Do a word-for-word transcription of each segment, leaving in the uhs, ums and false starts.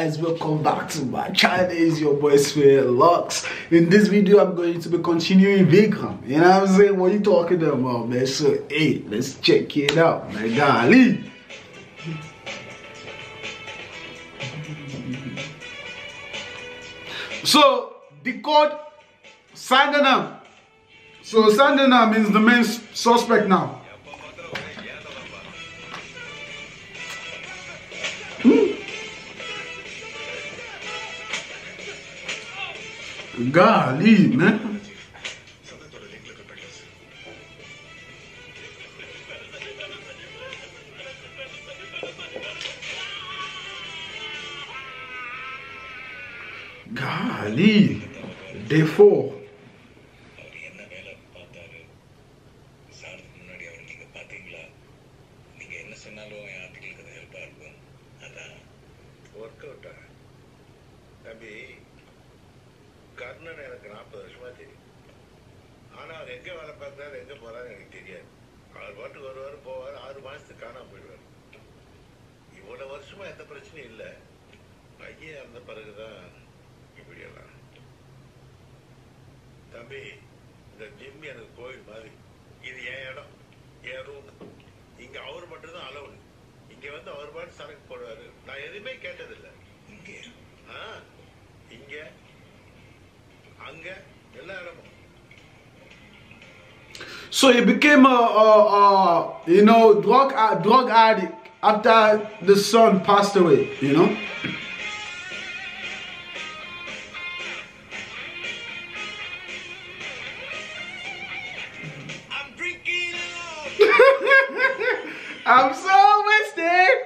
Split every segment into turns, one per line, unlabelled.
guys, welcome back to my channel. It's your boy Lux. In this video I'm going to be continuing Vikram. You know what I'm saying? What you talking about, man? So hey, let's check it out, my golly. So the code Sandhanam. So Sandhanam is the main suspect now. Golly, man. Golly, day four.
Karnan எனக்கு நாற்பது வருஷமா தெரியும். ஆனா அவர் எங்க வேலை பார்க்கறாரு எங்க போறாரு எனக்கு தெரியாது. அவர் பாட்டுக்கு வருவாரு போவாரு, ஆறு மாசத்துக்கு காணாம போயிடுவாரு. இவ்வளவு வருஷமா எந்த பிரச்சனையும் இல்லை. பையன் அந்த பிறகுதான் இப்படியெல்லாம். தம்பி, இந்த ஜிம் எனக்கு கோயில் மாதிரி. இது என் இடம், என் ரூம். இங்க அவர் மட்டும்தான் அலவுடு. இங்க வந்து அவர் பாட்டு சரக்கு போடுவாரு. நான் எதுவுமே கேட்டதில்லை. இங்க இங்க
So he became a, a, a you know, drug uh, drug addict after the son passed away. You know.
I'm drinking.
I'm so wasted.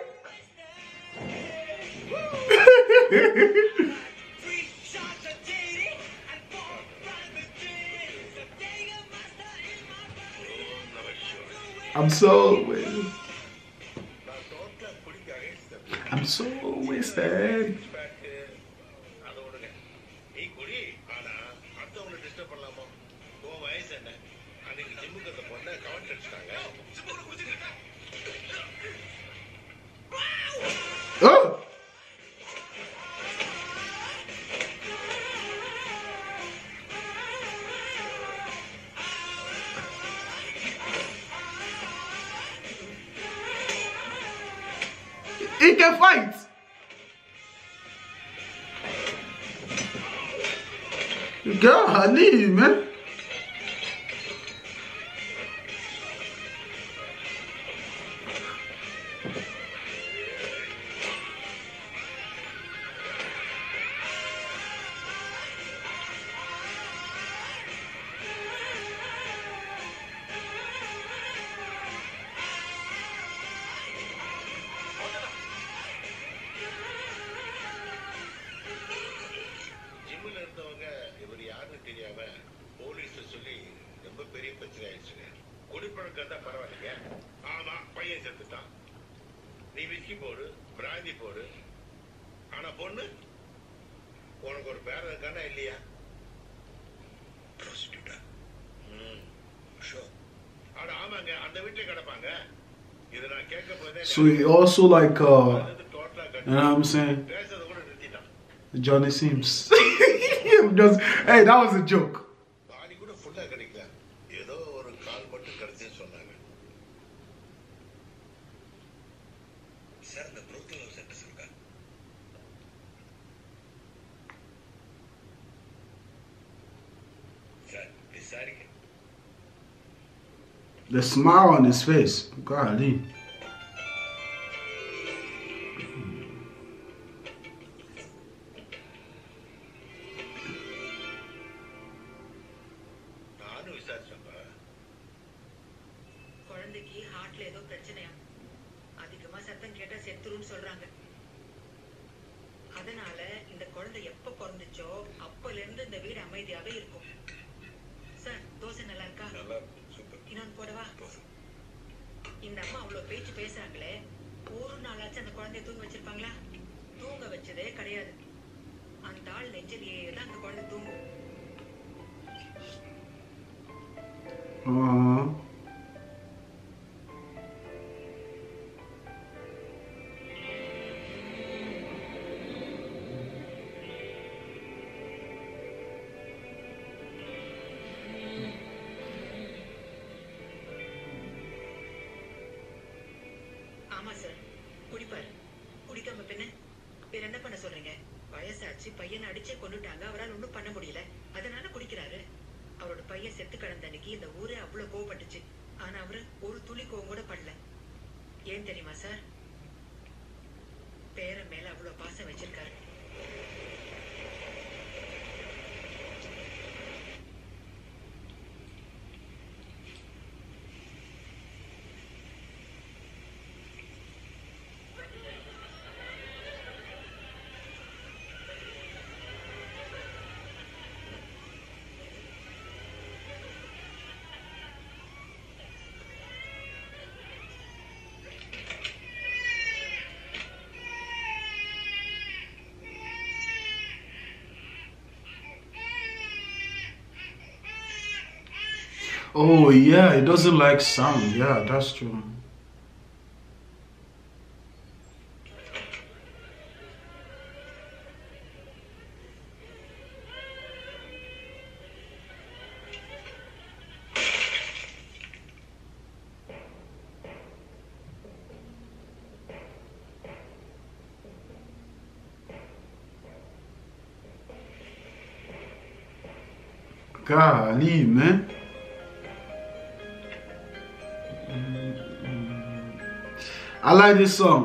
I'm so wasted. I'm so wasted. Oh! He can fight. Golly, man.
நீ whisky போடு, brandy போடு. ஆனா பொண்ணு உனக்கு ஒரு பேர இருக்கானா இல்லையா? ப்ரோஸ்டியூட்டா. ம். ஷோ. ஆனா ஆமாங்க, அந்த வீட்ல கிடப்பாங்க. இத நான் கேட்க போதே.
So he also like uh you know what I'm saying?
பேசத கூட நிறுத்திட்டான்.
Johnny Sims. Just, hey, that was a joke.
பாடி கூட ஃபுல்லா கிடைக்கல. ஏதோ ஒரு கால் மட்டும் கிடைச்சே சொன்னாங்க. சார், இந்த புரோக்கர் சென்டர்ஸ் இருக்கா? சார், விசாரிக்க.
The smile on his face. Golly.
நானும் விசாரிச்சேன்ப்பா.
குழந்தைக்கு ஹார்ட்ல ஏதோ பிரச்சனையா, அதிகமா சத்தம் கேட்டா செத்துருன்னு சொல்றாங்க. அதனால இந்த குழந்தை எப்ப பிறந்துச்சோ அப்பல இருந்து இந்த வீடு அமைதியாவே இருக்கும். சார், தோசை நல்லா இருக்கா?
நல்லா சூப்பர்.
இன்னொன்னு போடவா? இந்த அம்மா அவ்வளவு பேச்சு பேசுறாங்களே, ஒரு நாளாச்சும் அந்த குழந்தைய தூங்க வச்சிருப்பாங்களா? தூங்க வச்சதே கிடையாது. அந்த ஆள் நெஞ்சிலேயே தான் அந்த குழந்தை தூங்கும்.
Uh-huh.
என்ன பண்ண சொல்றீங்க? வயசாச்சு, பையனை அடிச்சே கொன்னுட்டாங்க, அவரால் ஒண்ணும் பண்ண முடியல, அதனால குடிக்கிறாரு. அவரோட பையன் செத்து கிடந்த அன்னைக்கு இந்த ஊரே அவ்வளவு கோவப்பட்டுச்சு. ஆனா அவரு ஒரு துளி கோவம் கூட பண்ணல. ஏன் தெரியுமா சார்? பேரன் மேல அவ்வளவு பாசம் வச்சிருக்காரு.
Oh yeah, it doesn't like sound. Yeah, that's true. Golly, man. I like this song.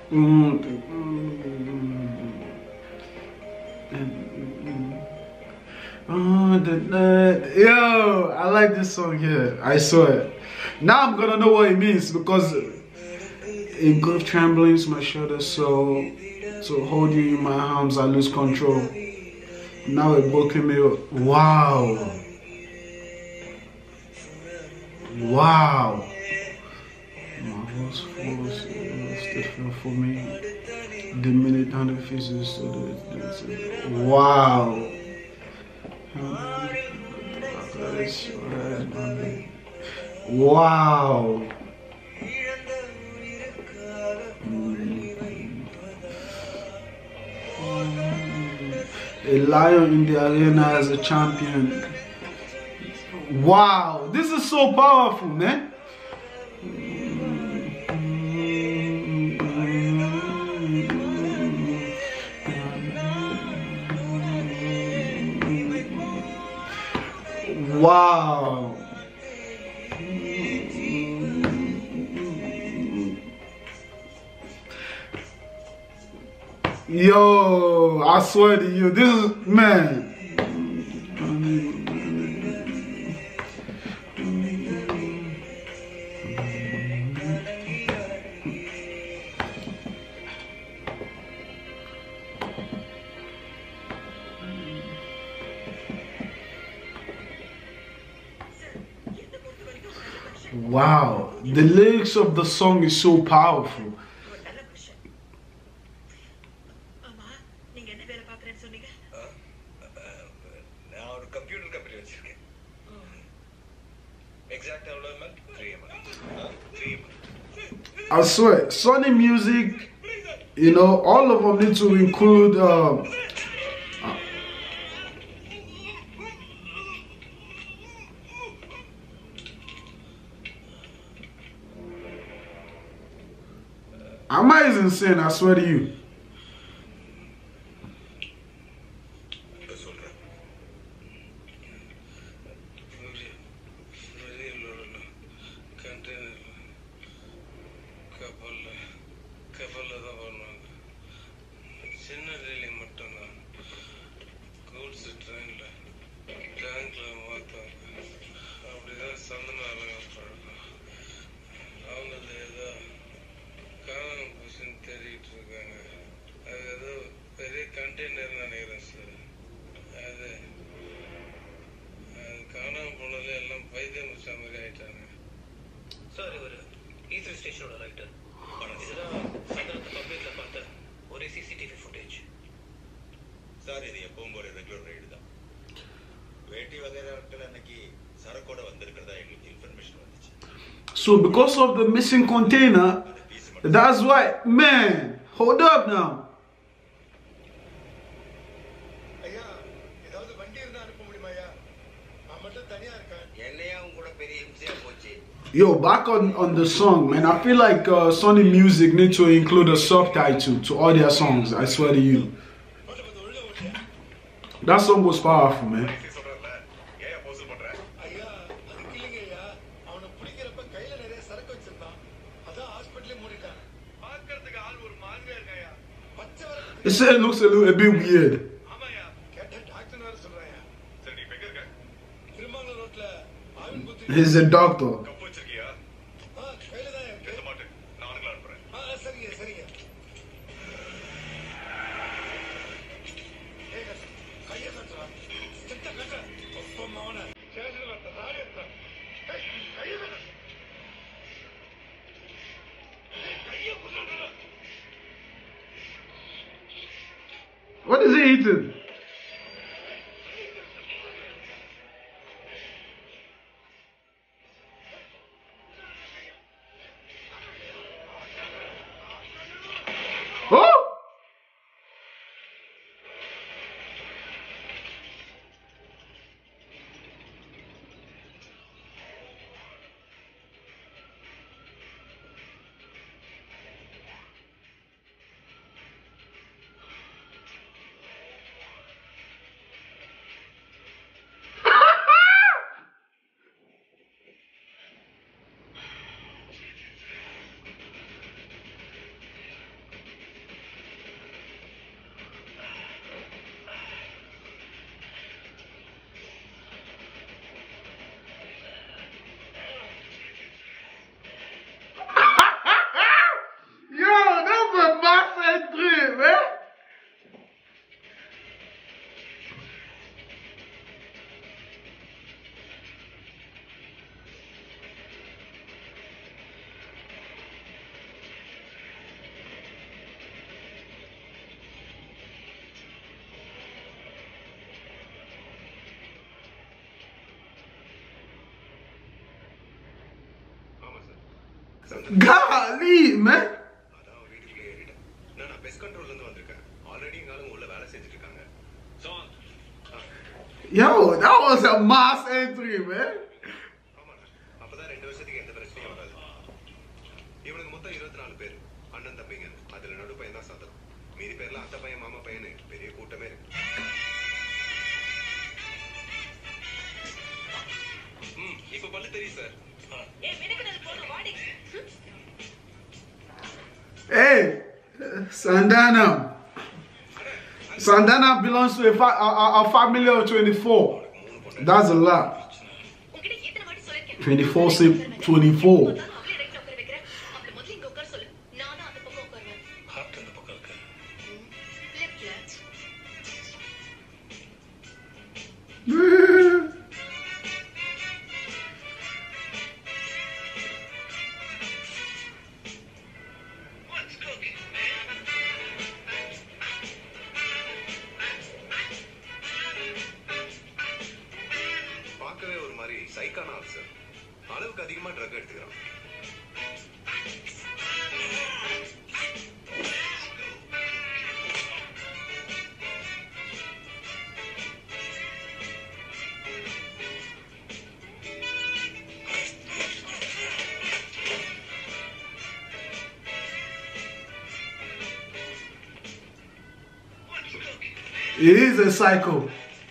Yo, I like this song here. I saw it. Now I'm gonna know what it means because it goes trembling to my shoulders, so so hold you in my arms, I lose control. Now it broken me up. Wow. Wow. My voice falls, still for me. The minute on the faces. Wow. Wow. A lion in the arena as a champion. Wow, this is so powerful, man. Wow. Yo, I swear to you, this is, man. Wow, the lyrics of the song is so powerful. I swear, Sony Music, you know, all of them need to include um, uh, Amma is insane, I swear to you.
Sorry, E three station writer. This is a Sandhanam public apartment or a C C T V footage.
Sorry, the Pombo regular raid. Wait, you information.
So because of the missing container, that's why, man, hold up now. Yo, back on, on the song, man, I feel like uh, Sony Music need to include a subtitle to all their songs, I swear to you. That song was powerful, man. It said it looks a little a bit weird. He's a doctor. What is he eating? Oh! Golly, man. Yo, that was a mass entry, man. Hey, Sandhanam. Sandhanam belongs to a, fa a, a family of twenty-four. That's a lot. twenty-four, twenty-four. He is a psycho.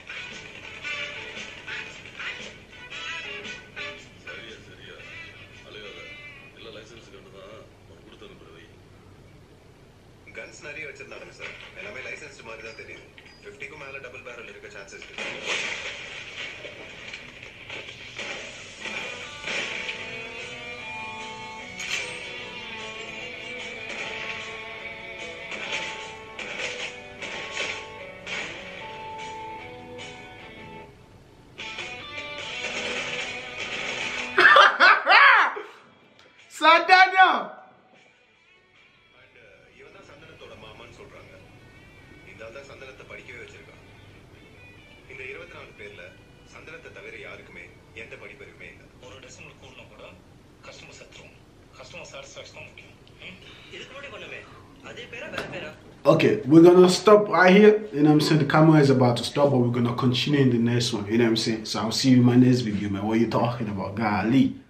Guns நிறைய வச்சிருந்தாங்க sir. எல்லாமே licensed மாதிரி தான் தெரியுது. fifty க்கு மேல double barrel இருக்க chances இருக்கு.
Sandhanam.
And இவன் தான் சந்தனத்தோட மாமான்னு சொல்றாங்க. இதால தான் சந்தனத்தை படிக்கவே வச்சிருக்கான். இந்த இருபத்தி நாலு பேர்ல சந்தனத்தை தவிர யாருக்குமே எந்த படிப்பறிவுமே இல்லை.
ஒரு டெசிமல் கூடனா கூட கஸ்டமர் சத்துரும் கஸ்டமர் சாட்டிஸ்ஃபேக்ஷன் தான் முக்கியம். இதுக்கு முன்னாடி பண்ணுமே அதே பேரா வேற பேரா?
Okay, we're gonna stop right here. You know what I'm saying? The camera is about to stop, but we're gonna continue in the next one. You know what I'm saying? So I'll see you in my next video, man. What you talking about? Golly.